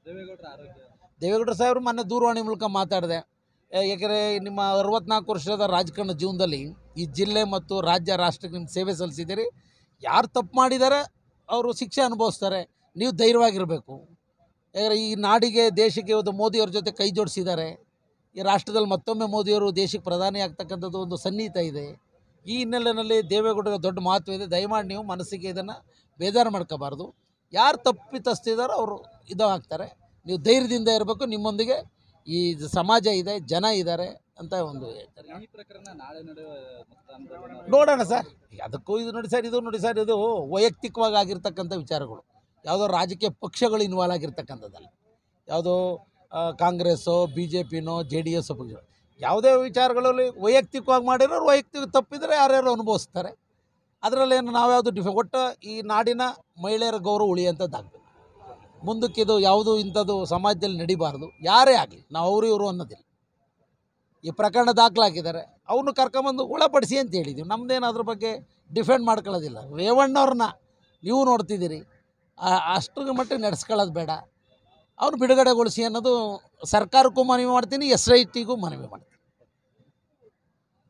ದೇವೇಗೌಡರು ಸಾಹೇಬರು ಮೊನ್ನೆ ದೂರವಾಣಿ ಮೂಲಕ ಮಾತಾಡಿದೆ. ಯಾಕೆಂದರೆ ನಿಮ್ಮ 64 ವರ್ಷದ ರಾಜಕಾರಣ ಜೀವನದಲ್ಲಿ ಈ ಜಿಲ್ಲೆ ಮತ್ತು ರಾಜ್ಯ ರಾಷ್ಟ್ರಕ್ಕೆ ನಿಮ್ಮ ಸೇವೆ ಸಲ್ಲಿಸಿದ್ದೀರಿ. ಯಾರು ತಪ್ಪು ಮಾಡಿದ್ದಾರೆ ಅವರು ಶಿಕ್ಷೆ ಅನುಭವಿಸ್ತಾರೆ. ನೀವು ಧೈರ್ಯವಾಗಿರಬೇಕು. ಯಾಕಂದರೆ ಈ ನಾಡಿಗೆ ದೇಶಕ್ಕೆ ಇವತ್ತು ಮೋದಿಯವ್ರ ಜೊತೆ ಕೈ ಜೋಡಿಸಿದ್ದಾರೆ. ಈ ರಾಷ್ಟ್ರದಲ್ಲಿ ಮತ್ತೊಮ್ಮೆ ಮೋದಿಯವರು ದೇಶಕ್ಕೆ ಪ್ರಧಾನಿ ಆಗ್ತಕ್ಕಂಥದ್ದು ಒಂದು ಸನ್ನಿಹಿತ ಇದೆ. ಈ ಹಿನ್ನೆಲೆಯಲ್ಲಿ ದೇವೇಗೌಡರ ದೊಡ್ಡ ಮಹತ್ವ ಇದೆ. ದಯಮಾಡಿ ನೀವು ಮನಸ್ಸಿಗೆ ಇದನ್ನು ಬೇಜಾರು ಮಾಡ್ಕೋಬಾರ್ದು. ಯಾರು ತಪ್ಪಿತಸ್ಥಿದಾರೋ ಅವರು ಆಗ್ತಾರೆ. ನೀವು ಧೈರ್ಯದಿಂದ ಇರಬೇಕು. ನಿಮ್ಮೊಂದಿಗೆ ಈ ಸಮಾಜ ಇದೆ, ಜನ ಇದ್ದಾರೆ ಅಂತ ಒಂದು ಹೇಳ್ತಾರೆ. ಈ ಪ್ರಕರಣ ನಾಳೆ ನಡೆಯುವ ನೋಡೋಣ ಸರ್. ಅದಕ್ಕೂ ಇದು ನೋಡಿ ಸರ್, ಇದು ವೈಯಕ್ತಿಕವಾಗಿ ಆಗಿರ್ತಕ್ಕಂಥ ವಿಚಾರಗಳು. ಯಾವುದೋ ರಾಜಕೀಯ ಪಕ್ಷಗಳು ಇನ್ವಾಲ್ವ್ ಆಗಿರ್ತಕ್ಕಂಥದ್ದಲ್ಲ. ಯಾವುದೋ ಕಾಂಗ್ರೆಸ್ಸೋ BJPನೋ JDS ಪಕ್ಷ ಯಾವುದೇ ವಿಚಾರಗಳಲ್ಲಿ ವೈಯಕ್ತಿಕವಾಗಿ ಮಾಡಿರೋರು ವೈಯಕ್ತಿಕ ತಪ್ಪಿದರೆ ಯಾರ್ಯಾರು ಅನುಭವಿಸ್ತಾರೆ. ಅದರಲ್ಲೇನು ನಾವ್ಯಾವುದು ಒಟ್ಟು ಈ ನಾಡಿನ ಮಹಿಳೆಯರ ಗೌರವ ಉಳಿಯುವಂಥದ್ದಾಗಬೇಕು. ಮುಂದಕ್ಕಿದು ಯಾವುದು ಇಂಥದ್ದು ಸಮಾಜದಲ್ಲಿ ನಡಿಬಾರ್ದು. ಯಾರೇ ಆಗಲಿ, ನಾವು ಅವರು ಇವರು ಅನ್ನೋದಿಲ್ಲ. ಈ ಪ್ರಕರಣ ದಾಖಲಾಗಿದ್ದಾರೆ, ಅವನು ಕರ್ಕೊಂಬಂದು ಒಳಪಡಿಸಿ ಅಂತ ಹೇಳಿದ್ದೀವಿ. ನಮ್ಮದೇನು ಅದ್ರ ಬಗ್ಗೆ ಡಿಫೆಂಡ್ ಮಾಡ್ಕೊಳ್ಳೋದಿಲ್ಲ. ರೇವಣ್ಣವ್ರನ್ನ ನೀವು ನೋಡ್ತಿದ್ದೀರಿ, ಅಷ್ಟರ ಮಟ್ಟಿಗೆ ನಡೆಸ್ಕೊಳ್ಳೋದು ಬೇಡ. ಅವ್ರು ಬಿಡುಗಡೆಗೊಳಿಸಿ ಅನ್ನೋದು ಸರ್ಕಾರಕ್ಕೂ ಮನವಿ ಮಾಡ್ತೀನಿ, SITಗೂ ಮನವಿ ಮಾಡ್ತೀನಿ.